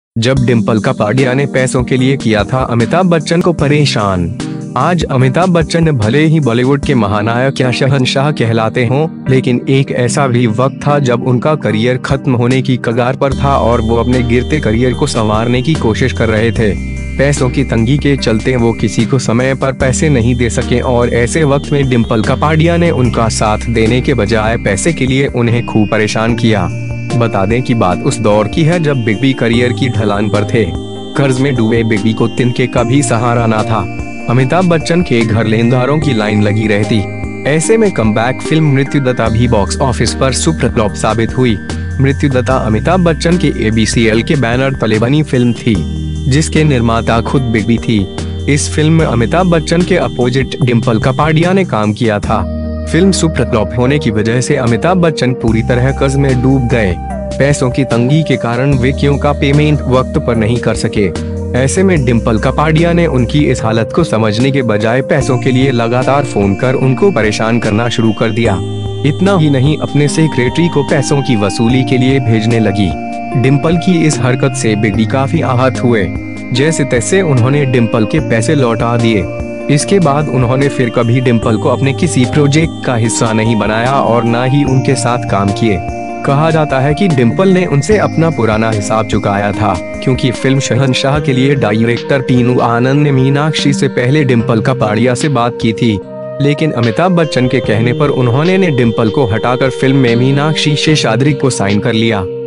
जब डिम्पल कपाड़िया ने पैसों के लिए किया था अमिताभ बच्चन को परेशान। आज अमिताभ बच्चन भले ही बॉलीवुड के महानायक या शहंशाह कहलाते हों, लेकिन एक ऐसा भी वक्त था जब उनका करियर खत्म होने की कगार पर था और वो अपने गिरते करियर को संवारने की कोशिश कर रहे थे। पैसों की तंगी के चलते वो किसी को समय पर पैसे नहीं दे सके और ऐसे वक्त में डिम्पल कपाड़िया ने उनका साथ देने के बजाय पैसे के लिए उन्हें खूब परेशान किया। बता दें कि बात उस दौर की है जब बिग बी करियर की ढलान पर थे। कर्ज में डूबे बिग बी को तिनके का भी सहारा ना था। अमिताभ बच्चन के घर लेनदारों की लाइन लगी रहती। ऐसे में कमबैक फिल्म मृत्युदत्ता भी बॉक्स ऑफिस पर सुपर फ्लॉप साबित हुई। मृत्युदत्ता अमिताभ बच्चन के ABCL के बैनर तले बनी फिल्म थी, जिसके निर्माता खुद बिग बी थी। इस फिल्म में अमिताभ बच्चन के अपोजिट डिम्पल कपाड़िया ने काम किया था। फिल्म सुपर फ्लॉप होने की वजह से अमिताभ बच्चन पूरी तरह कर्ज में डूब गए। पैसों की तंगी के कारण वे क्यों का पेमेंट वक्त पर नहीं कर सके। ऐसे में डिम्पल कपाड़िया ने उनकी इस हालत को समझने के बजाय पैसों के लिए लगातार फोन कर उनको परेशान करना शुरू कर दिया। इतना ही नहीं, अपने सेक्रेटरी को पैसों की वसूली के लिए भेजने लगी। डिम्पल की इस हरकत से बिग बी काफी आहत हुए। जैसे तैसे उन्होंने डिम्पल के पैसे लौटा दिए। इसके बाद उन्होंने फिर कभी डिम्पल को अपने किसी प्रोजेक्ट का हिस्सा नहीं बनाया और न ही उनके साथ काम किए। कहा जाता है कि डिम्पल ने उनसे अपना पुराना हिसाब चुकाया था, क्योंकि फिल्म शहंशाह के लिए डायरेक्टर टीनू आनंद ने मीनाक्षी से पहले डिम्पल कपाड़िया से बात की थी। लेकिन अमिताभ बच्चन के कहने पर उन्होंने डिम्पल को हटाकर फिल्म में मीनाक्षी शेषाद्री को साइन कर लिया।